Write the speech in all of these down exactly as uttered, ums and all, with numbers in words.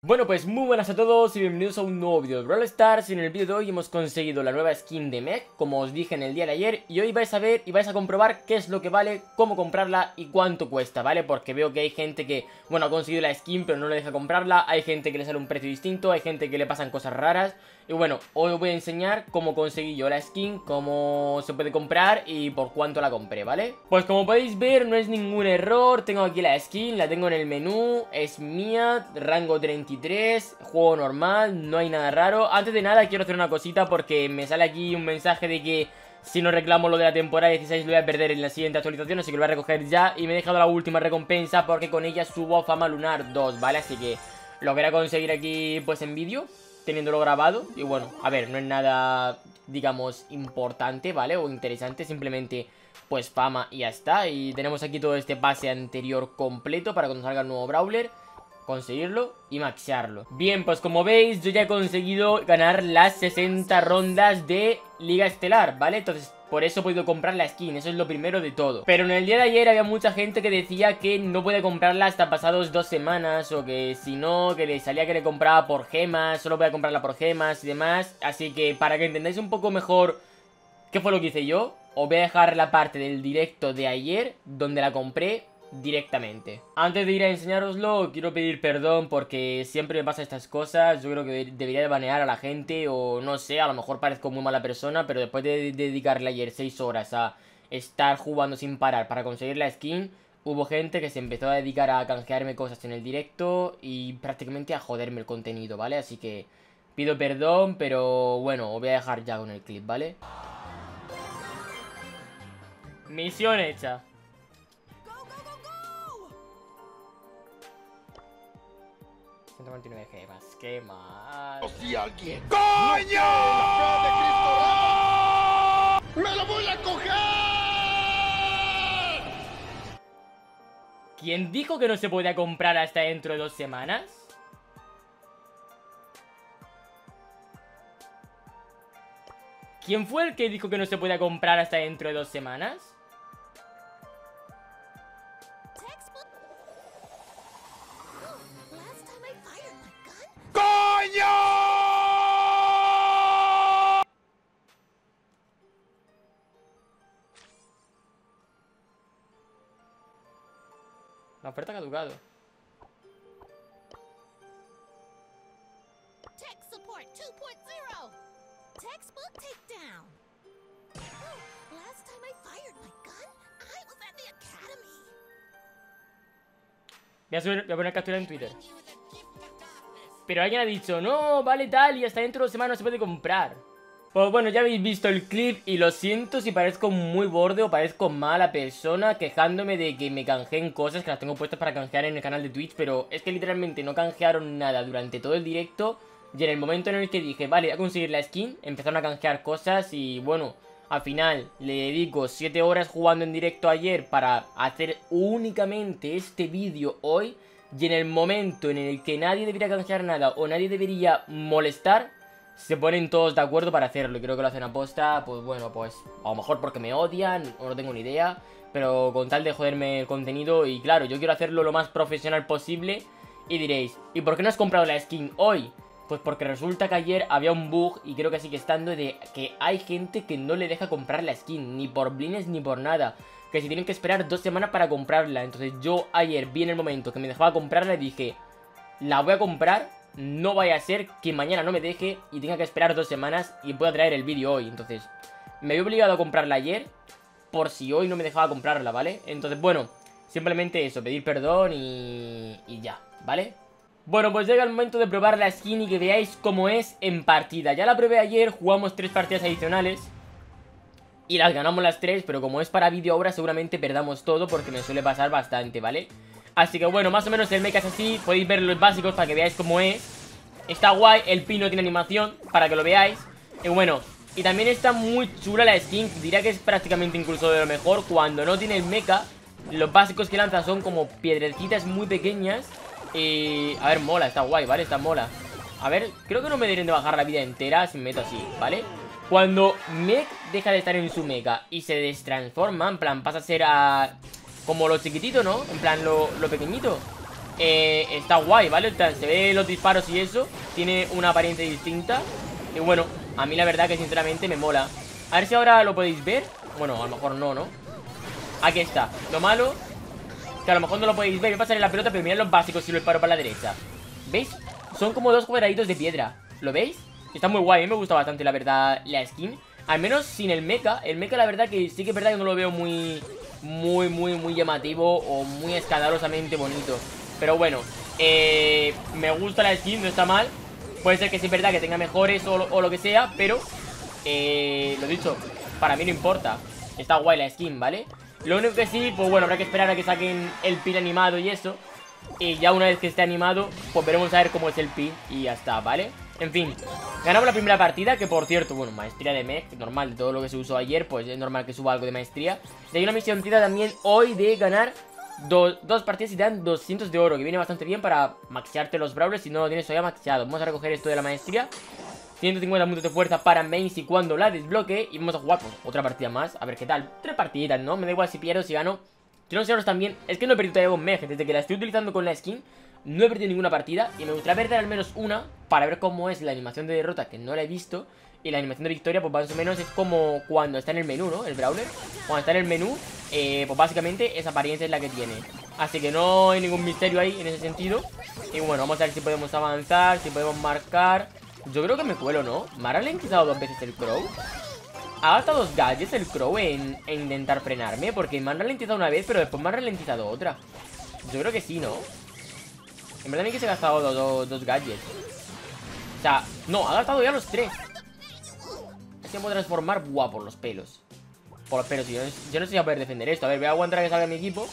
Bueno, pues muy buenas a todos y bienvenidos a un nuevo vídeo de Brawl Stars. Y en el vídeo de hoy hemos conseguido la nueva skin de Meg, como os dije en el día de ayer. Y hoy vais a ver y vais a comprobar qué es lo que vale, cómo comprarla y cuánto cuesta, ¿vale? Porque veo que hay gente que, bueno, ha conseguido la skin pero no le deja comprarla. Hay gente que le sale un precio distinto, hay gente que le pasan cosas raras. Y bueno, hoy os voy a enseñar cómo conseguí yo la skin, cómo se puede comprar y por cuánto la compré, ¿vale? Pues como podéis ver no es ningún error, tengo aquí la skin, la tengo en el menú, es mía, rango treinta y tres, juego normal, no hay nada raro. Antes de nada quiero hacer una cosita porque me sale aquí un mensaje de que si no reclamo lo de la temporada dieciséis lo voy a perder en la siguiente actualización, así que lo voy a recoger ya. Y me he dejado la última recompensa porque con ella subo a Fama Lunar dos, ¿vale? Así que lo quería conseguir aquí pues en vídeo, teniéndolo grabado. Y bueno, a ver, no es nada, digamos, importante, ¿vale? O interesante, simplemente pues fama y ya está. Y tenemos aquí todo este pase anterior completo para cuando salga el nuevo Brawler, conseguirlo y maxearlo. Bien, pues como veis yo ya he conseguido ganar las sesenta rondas de Liga Estelar, ¿vale? Entonces por eso he podido comprar la skin, eso es lo primero de todo. Pero en el día de ayer había mucha gente que decía que no puede comprarla hasta pasados dos semanas, o que si no, que le salía que le compraba por gemas, solo voy a comprarla por gemas y demás. Así que para que entendáis un poco mejor qué fue lo que hice yo, os voy a dejar la parte del directo de ayer donde la compré directamente. Antes de ir a enseñároslo, quiero pedir perdón porque siempre me pasa estas cosas. Yo creo que debería de banear a la gente, o no sé, a lo mejor parezco muy mala persona, pero después de dedicarle ayer seis horas a estar jugando sin parar para conseguir la skin, hubo gente que se empezó a dedicar a canjearme cosas en el directo y prácticamente a joderme el contenido, ¿vale? Así que pido perdón, pero bueno, os voy a dejar ya con el clip, ¿vale? Misión hecha. ciento cuarenta y nueve gemas, qué mal. Si alguien... ¡Coño! ¡Me lo voy a coger! ¿Quién dijo que no se podía comprar hasta dentro de dos semanas? ¿Quién fue el que dijo que no se podía comprar hasta dentro de dos semanas? La oferta ha caducado. Voy a, subir, voy a poner captura en Twitter. Pero alguien ha dicho, no, vale tal, y hasta dentro de dos semanas no se puede comprar. Pues bueno, ya habéis visto el clip y lo siento si parezco muy borde o parezco mala persona quejándome de que me canjeen cosas que las tengo puestas para canjear en el canal de Twitch, pero es que literalmente no canjearon nada durante todo el directo. Y en el momento en el que dije, vale, voy a conseguir la skin, empezaron a canjear cosas y bueno, al final le dedico siete horas jugando en directo ayer para hacer únicamente este vídeo hoy. Y en el momento en el que nadie debería canjear nada o nadie debería molestar, se ponen todos de acuerdo para hacerlo. Y creo que lo hacen a posta, pues bueno, pues a lo mejor porque me odian o no tengo ni idea, pero con tal de joderme el contenido. Y claro, yo quiero hacerlo lo más profesional posible. Y diréis, ¿y por qué no has comprado la skin hoy? Pues porque resulta que ayer había un bug, y creo que sigue estando, de que hay gente que no le deja comprar la skin, ni por blines ni por nada, que se tienen que esperar dos semanas para comprarla. Entonces yo ayer vi en el momento que me dejaba comprarla y dije, la voy a comprar, no vaya a ser que mañana no me deje y tenga que esperar dos semanas y pueda traer el vídeo hoy. Entonces me había obligado a comprarla ayer por si hoy no me dejaba comprarla, ¿vale? Entonces bueno, simplemente eso, pedir perdón y, y ya, ¿vale? Bueno, pues llega el momento de probar la skin y que veáis cómo es en partida. Ya la probé ayer, jugamos tres partidas adicionales y las ganamos las tres, pero como es para vídeo ahora seguramente perdamos todo porque me suele pasar bastante, ¿vale? Así que bueno, más o menos el mecha es así, podéis ver los básicos para que veáis cómo es. Está guay, el pino tiene animación para que lo veáis. Y bueno, y también está muy chula la skin, diría que es prácticamente incluso de lo mejor. Cuando no tiene el mecha, los básicos que lanza son como piedrecitas muy pequeñas. Y a ver, mola, está guay, ¿vale? Está mola. A ver, creo que no me deberían de bajar la vida entera si me meto así, ¿vale? Cuando Meg deja de estar en su mecha y se destransforma, en plan, pasa a ser a... como lo chiquitito, ¿no? En plan, lo, lo pequeñito. eh, está guay, ¿vale? O sea, se ve los disparos y eso. Tiene una apariencia distinta. Y bueno, a mí la verdad que sinceramente me mola. A ver si ahora lo podéis ver. Bueno, a lo mejor no, ¿no? Aquí está. Lo malo, que a lo mejor no lo podéis ver. Voy a pasar en la pelota, pero mirad los básicos si lo disparo para la derecha. ¿Veis? Son como dos cuadraditos de piedra. ¿Lo veis? Está muy guay, a mí me gusta bastante la verdad la skin. Al menos sin el mecha. El mecha la verdad que sí que es verdad que no lo veo muy... Muy, muy, muy llamativo o muy escandalosamente bonito. Pero bueno, eh, me gusta la skin, no está mal. Puede ser que sí es verdad que tenga mejores o, o lo que sea, pero eh, lo dicho, para mí no importa. Está guay la skin, ¿vale? Lo único que sí, pues bueno, habrá que esperar a que saquen el pin animado y eso. Y ya una vez que esté animado, pues veremos a ver cómo es el pin y ya está, ¿vale? En fin, ganamos la primera partida, que por cierto, bueno, maestría de mech, normal, de todo lo que se usó ayer, pues es normal que suba algo de maestría. Y hay una misión también hoy de ganar do, dos partidas y te dan doscientos de oro, que viene bastante bien para maxearte los brawlers si no lo tienes todavía maxeado. Vamos a recoger esto de la maestría. ciento cincuenta puntos de fuerza para Macy cuando la desbloquee. Y vamos a jugar pues, otra partida más, a ver qué tal. Tres partiditas, ¿no? Me da igual si pierdo, si gano. Quiero enseñaros también, es que no he perdido todavía con Meg. Desde que la estoy utilizando con la skin no he perdido ninguna partida. Y me gustaría perder al menos una para ver cómo es la animación de derrota, que no la he visto. Y la animación de victoria, pues más o menos es como cuando está en el menú, ¿no? El brawler, cuando está en el menú, eh, pues básicamente esa apariencia es la que tiene. Así que no hay ningún misterio ahí en ese sentido. Y bueno, vamos a ver si podemos avanzar, si podemos marcar. Yo creo que me cuelo, ¿no? ¿Me ha ralentizado dos veces el Crow? ¿Ha gastado dos gadgets el Crow en, en intentar frenarme? Porque me han ralentizado una vez, pero después me han ralentizado otra. Yo creo que sí, ¿no? En verdad ni que se ha gastado dos, dos, dos gadgets. O sea, no, ha gastado ya los tres. Es que me puedo transformar, buah, por los pelos. Por los pelos, yo no, yo no sé si voy a poder defender esto. A ver, voy a aguantar a que salga mi equipo.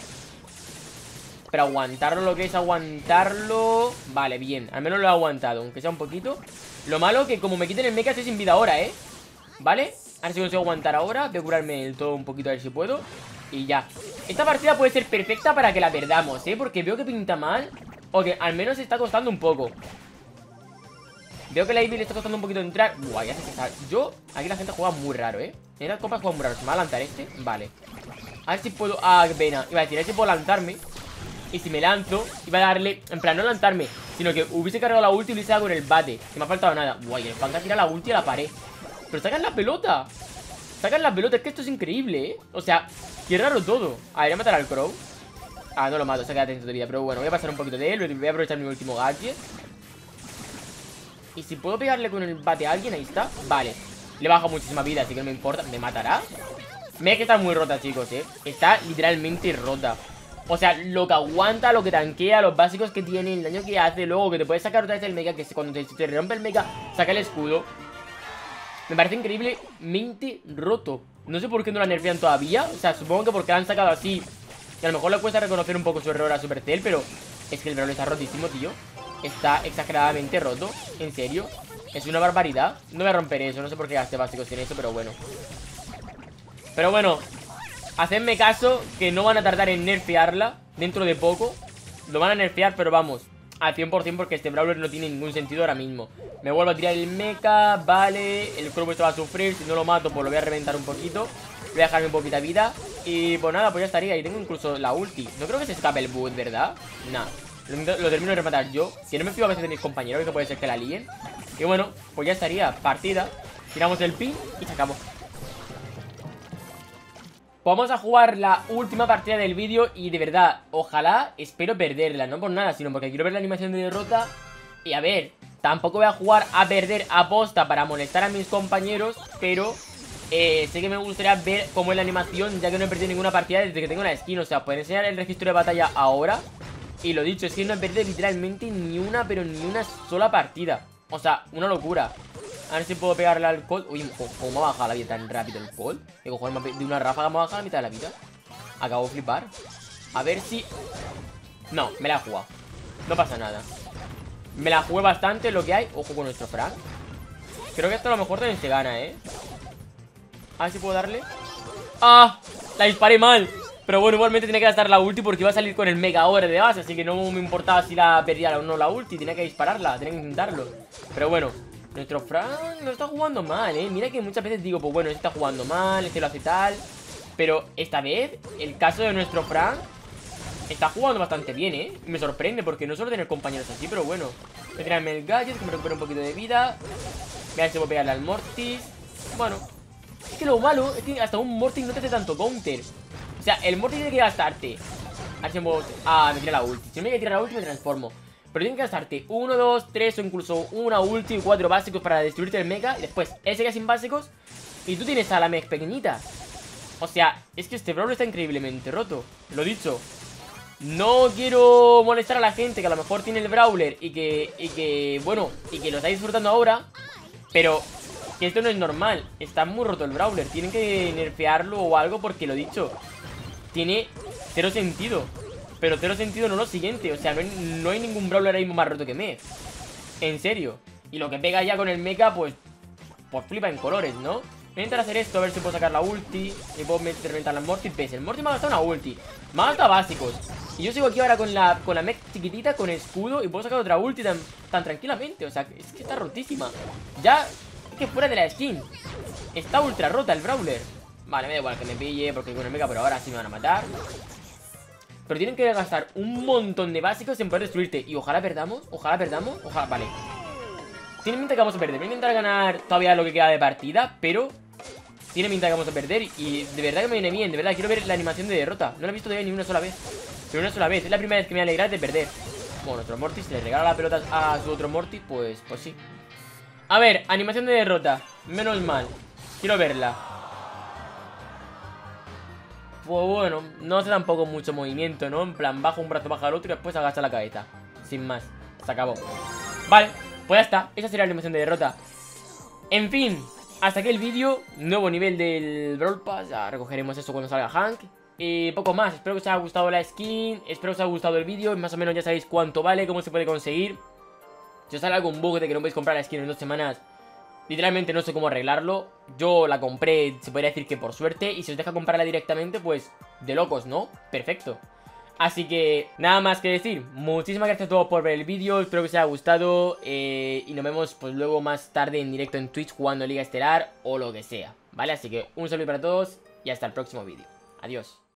Pero aguantarlo, lo que es aguantarlo. Vale, bien, al menos lo he aguantado, aunque sea un poquito. Lo malo que como me quiten el mecha estoy sin vida ahora, ¿eh? Vale, a ver si consigo aguantar ahora. Voy a curarme el todo un poquito a ver si puedo. Y ya, esta partida puede ser perfecta para que la perdamos, ¿eh? Porque veo que pinta mal. O que al menos está costando un poco. Veo que la Ivy le está costando un poquito entrar. Buah, ya sé que está. Yo, aquí la gente juega muy raro, ¿eh? En las copas juega muy raro. ¿Se me va a lanzar este? Vale. A ver si puedo... Ah, qué pena. Iba a decir, a ver si puedo lanzarme. Y si me lanzo, iba a darle... En plan, no lanzarme, sino que hubiese cargado la ulti y hubiese dado con el bate. Que me ha faltado nada. Guay, el Panda tira la ulti a la pared. Pero sacan la pelota. Sacan la pelota, es que esto es increíble, ¿eh? O sea, qué raro todo. A ver, voy a matar al Crow. Ah, no lo mato, se queda atento de vida. Pero bueno, voy a pasar un poquito de él. Voy a aprovechar mi último gadget. Y si puedo pegarle con el bate a alguien, ahí está. Vale, le baja muchísima vida, así que no me importa. ¿Me matará? Me que está muy rota, chicos, eh. Está literalmente rota. O sea, lo que aguanta, lo que tanquea, los básicos que tiene, el daño que hace. Luego que te puedes sacar otra vez el mecha, que cuando te, te rompe el mecha, saca el escudo. Me parece increíblemente roto. No sé por qué no la nerfean todavía. O sea, supongo que porque la han sacado así. Y a lo mejor le cuesta reconocer un poco su error a Supercell, pero es que el Brawl está rotísimo, tío. Está exageradamente roto, en serio. Es una barbaridad. No voy a romper eso, no sé por qué gasté básicos en eso, pero bueno. Pero bueno, hacedme caso que no van a tardar en nerfearla dentro de poco. Lo van a nerfear, pero vamos, al cien por cien, porque este Brawler no tiene ningún sentido ahora mismo. Me vuelvo a tirar el mecha, vale. El Crow esto va a sufrir, si no lo mato pues lo voy a reventar un poquito. Voy a dejarme un poquita vida. Y pues nada, pues ya estaría. Y tengo incluso la ulti. No creo que se escape el boot, ¿verdad? Nah, lo, lo termino de rematar yo. Si no me fío a veces de mis compañeros, que puede ser que la líen. Y bueno, pues ya estaría. Partida. Tiramos el pin y sacamos. Pues vamos a jugar la última partida del vídeo. Y de verdad, ojalá, espero perderla. No por nada, sino porque quiero ver la animación de derrota. Y a ver, tampoco voy a jugar a perder aposta para molestar a mis compañeros. Pero eh, sé que me gustaría ver cómo es la animación, ya que no he perdido ninguna partida desde que tengo la skin. O sea, pueden enseñar el registro de batalla ahora. Y lo dicho, es que no he perdido literalmente ni una, pero ni una sola partida. O sea, una locura. A ver si puedo pegarle al Colt. Uy, ¿cómo me ha bajado la vida tan rápido el Colt? De cojones, de una ráfaga me ha bajado la mitad de la vida. Acabo de flipar. A ver si... No, me la he jugado. No pasa nada. Me la jugué bastante lo que hay. Ojo con nuestro Frank. Creo que esto a lo mejor también se gana, ¿eh? A ver si puedo darle. ¡Ah! La disparé mal. Pero bueno, igualmente tenía que gastar la ulti porque iba a salir con el mega ore de base. Así que no me importaba si la perdía o no la ulti. Tenía que dispararla, tenía que intentarlo. Pero bueno, nuestro Frank no está jugando mal, ¿eh? Mira que muchas veces digo, pues bueno, este está jugando mal, este lo hace tal. Pero esta vez, el caso de nuestro Frank está jugando bastante bien, ¿eh? Me sorprende porque no suelo tener compañeros así, pero bueno. Voy a tirarme el gadget, que me recupere un poquito de vida. Voy a ver si puedo pegarle al Mortis. Bueno, es que lo malo es que hasta un Mortis no te hace tanto counter. O sea, el Mortis tiene que gastarte. A ver si me puedo... Ah, me tira la ulti. Si no me quiere tirar la ulti me transformo. Pero tiene que gastarte uno, dos, tres o incluso una ulti y cuatro básicos para destruirte el mecha. Y después ese que sin básicos. Y tú tienes a la mech pequeñita. O sea, es que este brawler está increíblemente roto. Lo dicho. No quiero molestar a la gente que a lo mejor tiene el brawler y que, y que, bueno, y que lo está disfrutando ahora. Pero que esto no es normal. Está muy roto el brawler. Tienen que nerfearlo o algo porque lo dicho. Tiene cero sentido. Pero cero sentido no lo siguiente. O sea, no hay, no hay ningún brawler ahí más roto que Mech. En serio. Y lo que pega ya con el mecha, pues Pues flipa en colores, ¿no? Voy a intentar hacer esto, a ver si puedo sacar la ulti. Y puedo meter reventar la Mortis. ¿Ves? El Mortis me ha gastado una ulti. Me ha gastado básicos. Y yo sigo aquí ahora con la, con la mech chiquitita, con escudo. Y puedo sacar otra ulti tan, tan tranquilamente. O sea, es que está rotísima. Ya, es que fuera de la skin está ultra rota el brawler. Vale, me da igual que me pille, porque con el mecha por ahora sí me van a matar. Pero tienen que gastar un montón de básicos en poder destruirte. Y ojalá perdamos, ojalá perdamos, ojalá, vale. Tiene pinta que vamos a perder. Voy a intentar ganar todavía lo que queda de partida, pero tiene pinta que vamos a perder. Y de verdad que me viene bien, de verdad. Quiero ver la animación de derrota. No la he visto todavía ni una sola vez. Pero una sola vez. Es la primera vez que me alegra de perder. Bueno, nuestro Mortis, si le regala la pelota a su otro Mortis, pues, pues sí. A ver, animación de derrota. Menos mal. Quiero verla. Pues bueno, no hace tampoco mucho movimiento, ¿no? En plan, baja un brazo, baja el otro y después agacha la cabeza. Sin más. Se acabó. Vale, pues ya está. Esa sería la animación de derrota. En fin, hasta aquí el vídeo. Nuevo nivel del Brawl Pass. Ya recogeremos eso cuando salga Hank. Y poco más. Espero que os haya gustado la skin. Espero que os haya gustado el vídeo. Más o menos ya sabéis cuánto vale, cómo se puede conseguir. Si os sale algún bug de que no podéis comprar la skin en dos semanas, literalmente no sé cómo arreglarlo. Yo la compré, se podría decir que por suerte. Y si os deja comprarla directamente, pues de locos, ¿no? Perfecto. Así que nada más que decir. Muchísimas gracias a todos por ver el vídeo. Espero que os haya gustado, eh, y nos vemos pues luego más tarde en directo en Twitch jugando Liga Estelar o lo que sea, ¿vale? Así que un saludo para todos y hasta el próximo vídeo. Adiós.